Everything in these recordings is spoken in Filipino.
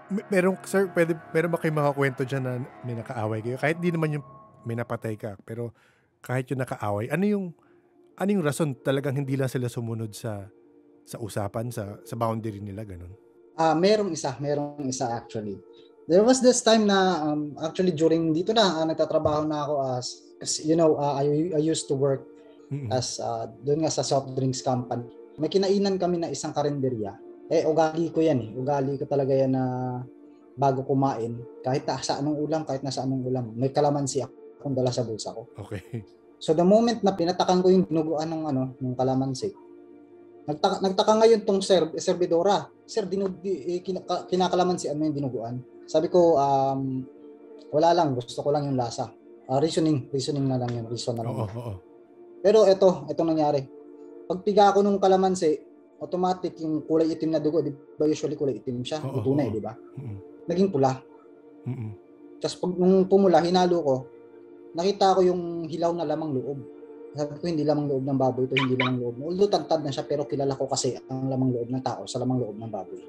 Meron sir, meron ba kayong makakuwento diyan na may nakaaway kayo? Kahit di naman yung may napatay ka, pero kahit yung nakaaway, ano yung rason talagang hindi lang sila sumunod sa usapan, sa boundary nila, gano'n? Merong isa actually. There was this time na actually during dito na nagtatrabaho na ako as you know, I used to work Mm. as doon nga sa soft drinks company. May kinainan kami na isang karinderya. Ugali ko yan eh. Ugali ko talaga yan na bago kumain, kahit nasa anong ulam, may kalamansi akong dala sa bulsa ko. Okay. So the moment na pinatakan ko yung dinuguan ng kalamansi, nagtaka ngayon tong servidora. Sir, kinakalamansi ano yung dinuguan? Sabi ko, wala lang, gusto ko lang yung lasa. Reasoning na lang yun, reason na lang. Oo. Pero ito nangyari. Pagpiga ko nung kalamansi, automatic yung kulay itim na dugo, di ba usually kulay itim siya, tunay, di ba? Naging pula. Tapos pag nung pumula, hinalo ko, nakita ko yung hilaw na lamang loob. Sabi ko, hindi lamang loob ng baboy ito, hindi lamang loob. Although tantad na siya, pero kilala ko kasi ang lamang loob ng tao sa lamang loob ng baboy.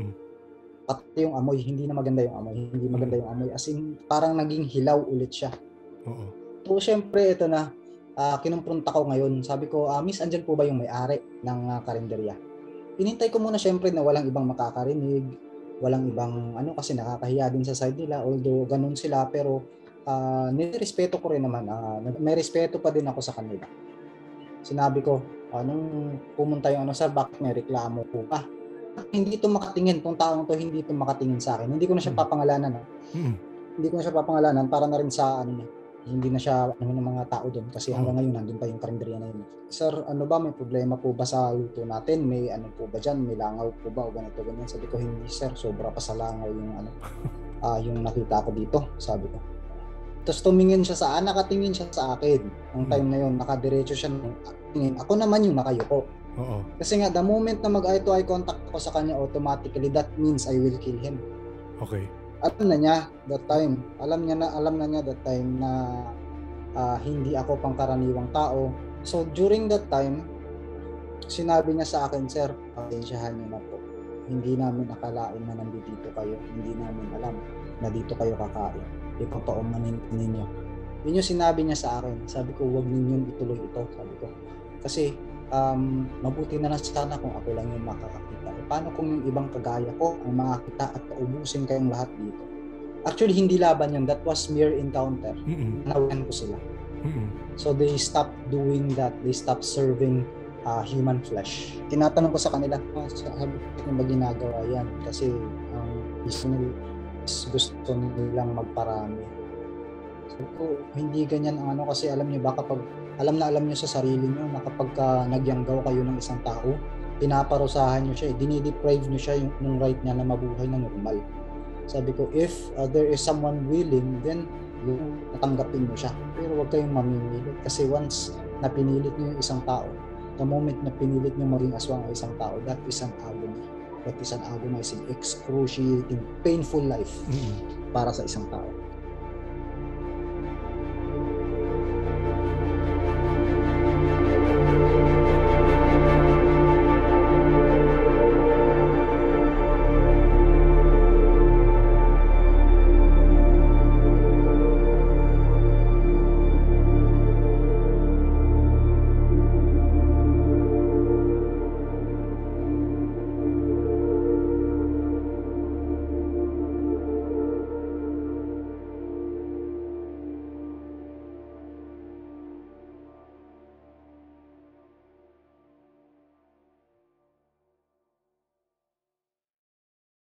Pati yung amoy, hindi na maganda yung amoy. Hindi maganda yung amoy. As in, parang naging hilaw ulit siya. So, syempre, ito na, kinumpronta ko ngayon. Sabi ko, Miss, andyan po ba yung may-ari ng karinderya? Pinintay ko muna syempre na walang ibang makakarinig, walang ibang kasi nakakahiya din sa side nila, although ganun sila, pero nirespeto ko rin naman, may respeto pa din ako sa kanila. Sinabi ko, nung pumunta yung sir, bakit may reklamo po ba? Hindi ito makatingin, tong taong to hindi ito makatingin sa akin. Hindi ko na siya papangalanan. Hindi ko na siya papangalanan para na rin sa hindi na siya ng mga tao doon kasi hanggang ngayon nandun pa yung karinderya na yun. Sir, may problema po ba sa luto natin? May po ba dyan? May langaw po ba? O ganito, ganyan. Sabi ko, hindi sir, sobra pa sa langaw yung yung nakita ko dito, sabi ko. Tapos tumingin siya nakatingin siya sa akin. Ang time na yun, nakadiretso siya ng tingin. Ako naman yung nakayuko. Kasi nga, the moment na mag-eye to eye contact ako sa kanya, automatically, that means I will kill him. Okay. Alam na niya that time. Alam na niya that time na hindi ako pangkaraniwang tao. So during that time, sinabi niya sa akin, sir, pasensyahan niyo na po. Hindi namin akalain na nandito kayo. Hindi namin alam na dito kayo kakain. Ipapaumanin ninyo. Yun yung sinabi niya sa akin. Sabi ko, huwag ninyong ituloy ito. Sabi ko. Kasi mabuti na lang sana kung ako lang yung makakakita. Paano kung yung ibang kagaya ko ang makakita at paubusin kayong lahat dito? Actually, hindi laban yun. That was mere encounter. Nawalan ko sila. So they stopped doing that. They stopped serving human flesh. Tinatanong ko sa kanila, sabi ko ba ginagawa yan? Kasi gusto nilang magparami. Sabi ko, hindi ganyan ang kasi alam niyo ba kapag alam niyo sa sarili niyo na kapag nagyanggaw kayo ng isang tao, pinaparusahan niyo siya, dinideprive niyo siya yung right niya na mabuhay na normal. Sabi ko, if there is someone willing, then natanggapin mo siya. Pero huwag kayong mamimilit kasi once na pinilit niyo yung isang tao, the moment na pinilit niyo maging aswang ang isang tao, that is an agony. That is an agonizing, excruciating, painful life para sa isang tao.